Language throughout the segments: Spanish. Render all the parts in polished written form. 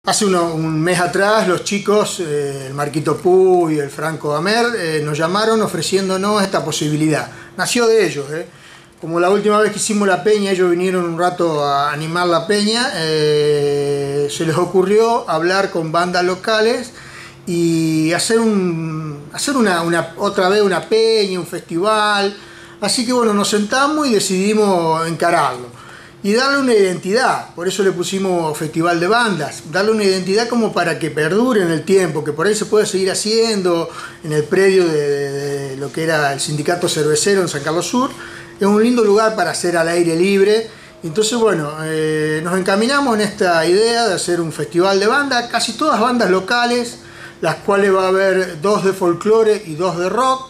Hace un mes atrás los chicos, el Marquito Pú y el Franco Amer, nos llamaron ofreciéndonos esta posibilidad. Nació de ellos. Como la última vez que hicimos la peña, ellos vinieron un rato a animar la peña, se les ocurrió hablar con bandas locales y hacer otra vez una peña, un festival. Así que bueno, nos sentamos y decidimos encararlo. Y darle una identidad, por eso le pusimos Festival de Bandas, darle una identidad como para que perdure en el tiempo, que por ahí se puede seguir haciendo en el predio de lo que era el Sindicato Cervecero en San Carlos Sur. Es un lindo lugar para hacer al aire libre. Entonces bueno, nos encaminamos en esta idea de hacer un festival de bandas, casi todas bandas locales, las cuales va a haber 2 de folclore y 2 de rock.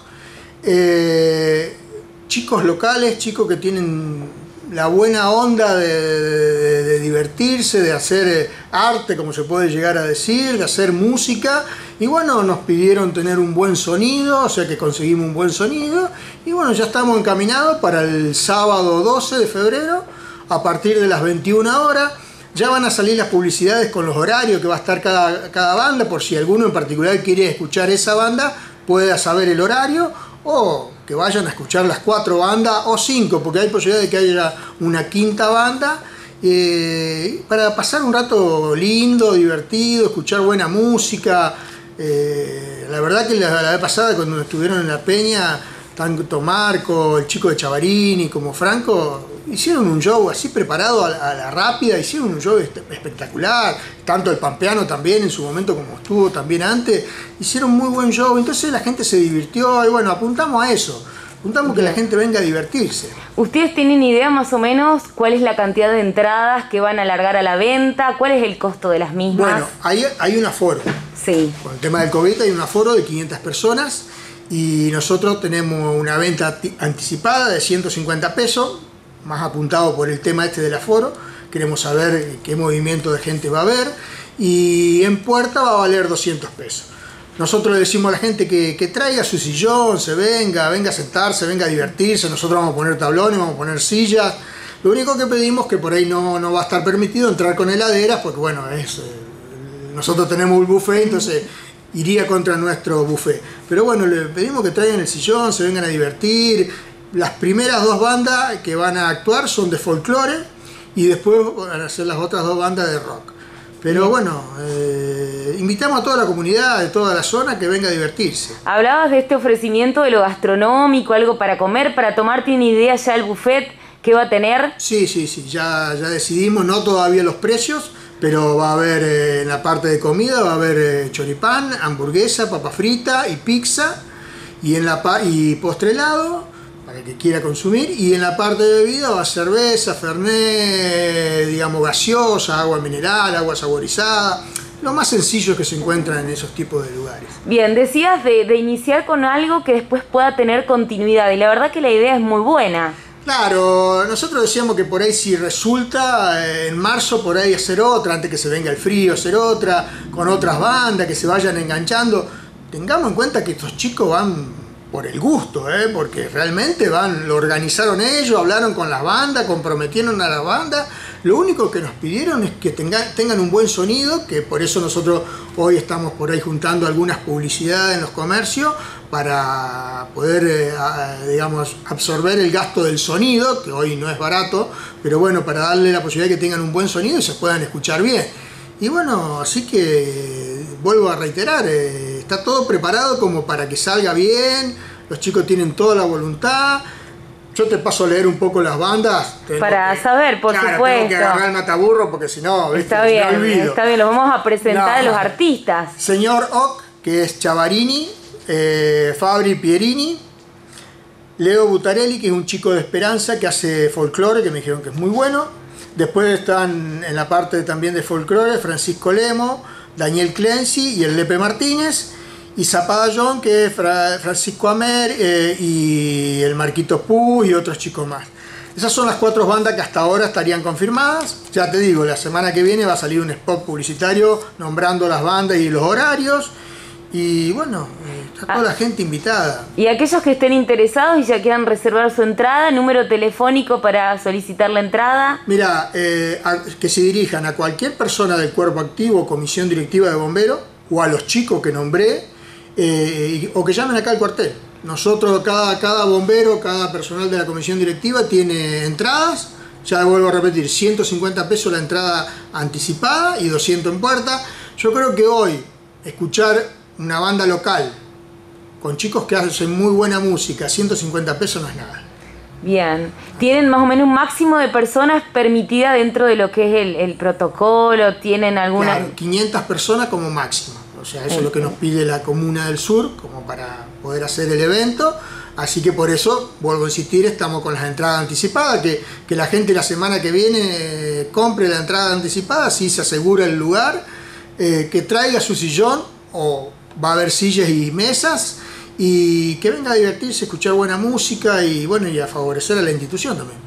Chicos locales, chicos que tienen la buena onda de divertirse, de hacer arte, como se puede llegar a decir, de hacer música. Y bueno, nos pidieron tener un buen sonido, o sea que conseguimos un buen sonido. Y bueno, ya estamos encaminados para el sábado 12 de febrero, a partir de las 21 horas. Ya van a salir las publicidades con los horarios que va a estar cada banda, por si alguno en particular quiere escuchar esa banda, pueda saber el horario, o que vayan a escuchar las 4 bandas o 5, porque hay posibilidad de que haya una 5ª banda, para pasar un rato lindo, divertido, escuchar buena música. La verdad que la vez pasada, cuando estuvieron en la peña, tanto Marco, el chico de Chavarini como Franco, hicieron un show así preparado a la rápida, hicieron un show espectacular, tanto el Pampeano también en su momento como estuvo también antes, hicieron muy buen show, entonces la gente se divirtió y bueno, apuntamos a eso, apuntamos que la gente venga a divertirse. ¿Ustedes tienen idea más o menos cuál es la cantidad de entradas que van a largar a la venta? ¿Cuál es el costo de las mismas? Bueno, hay un aforo. Sí. Con el tema del COVID hay un aforo de 500 personas y nosotros tenemos una venta anticipada de 150 pesos, más apuntado por el tema este del aforo. Queremos saber qué movimiento de gente va a haber, y en puerta va a valer 200 pesos. Nosotros le decimos a la gente que traiga su sillón, venga a sentarse, venga a divertirse. Nosotros vamos a poner tablones, vamos a poner sillas. Lo único que pedimos es que por ahí no va a estar permitido entrar con heladeras, porque bueno, nosotros tenemos un buffet, entonces iría contra nuestro buffet. Pero bueno, le pedimos que traigan el sillón, se vengan a divertir. Las primeras 2 bandas que van a actuar son de folclore y después van a ser las otras 2 bandas de rock. Pero bueno, invitamos a toda la comunidad de toda la zona que venga a divertirse. Hablabas de este ofrecimiento de lo gastronómico, algo para comer, para tomar. ¿Tiene idea ya el buffet que va a tener? Sí, ya decidimos, no todavía los precios, pero va a haber en la parte de comida, va a haber choripán, hamburguesa, papa frita y pizza, y postre helado, para el que quiera consumir, y en la parte de bebida va cerveza, fernet, digamos gaseosa, agua mineral, agua saborizada, lo más sencillo que se encuentra en esos tipos de lugares. Bien, decías de iniciar con algo que después pueda tener continuidad, y la verdad que la idea es muy buena. Claro, nosotros decíamos que por ahí si resulta, en marzo por ahí hacer otra, antes que se venga el frío, hacer otra, con otras bandas que se vayan enganchando. Tengamos en cuenta que estos chicos van por el gusto, porque realmente lo organizaron ellos, hablaron con las bandas, comprometieron a las bandas. Lo único que nos pidieron es que tengan un buen sonido, que por eso nosotros hoy estamos por ahí juntando algunas publicidades en los comercios para poder, digamos, absorber el gasto del sonido, que hoy no es barato, pero bueno, para darle la posibilidad de que tengan un buen sonido y se puedan escuchar bien. Y bueno, así que vuelvo a reiterar, está todo preparado como para que salga bien, los chicos tienen toda la voluntad. Yo te paso a leer un poco las bandas. Para saber, por supuesto. Tengo que agarrar el mataburro porque si no, está bien, los vamos a presentar a los artistas. Señor Ock, que es Chavarini, Fabri Pierini, Leo Butarelli, que es un chico de Esperanza que hace folclore, que me dijeron que es muy bueno. Después están en la parte también de folclore Francisco Lemo, Daniel Clency y el Lepe Martínez, y Zapada John, que es Francisco Amer, y el Marquito Pú y otros chicos más. Esas son las 4 bandas que hasta ahora estarían confirmadas. Ya te digo, la semana que viene va a salir un spot publicitario nombrando las bandas y los horarios. Y bueno, Está toda la gente invitada. Y aquellos que estén interesados y ya quieran reservar su entrada, número telefónico para solicitar la entrada. Mira, que se dirijan a cualquier persona del cuerpo activo o comisión directiva de bomberos o a los chicos que nombré, o que llamen acá al cuartel. Nosotros, cada bombero, cada personal de la comisión directiva tiene entradas. Ya vuelvo a repetir, 150 pesos la entrada anticipada y 200 en puerta. Yo creo que hoy escuchar una banda local con chicos que hacen muy buena música, 150 pesos no es nada. Bien. ¿Tienen más o menos un máximo de personas permitida dentro de lo que es el protocolo? ¿Tienen alguna...? Claro, 500 personas como máximo. O sea, eso es lo que nos pide la Comuna del Sur como para poder hacer el evento. Así que por eso, vuelvo a insistir, estamos con las entradas anticipadas, que la gente la semana que viene compre la entrada anticipada, así se asegura el lugar, que traiga su sillón, o va a haber sillas y mesas, y que venga a divertirse, escuchar buena música y bueno, y a favorecer a la institución también.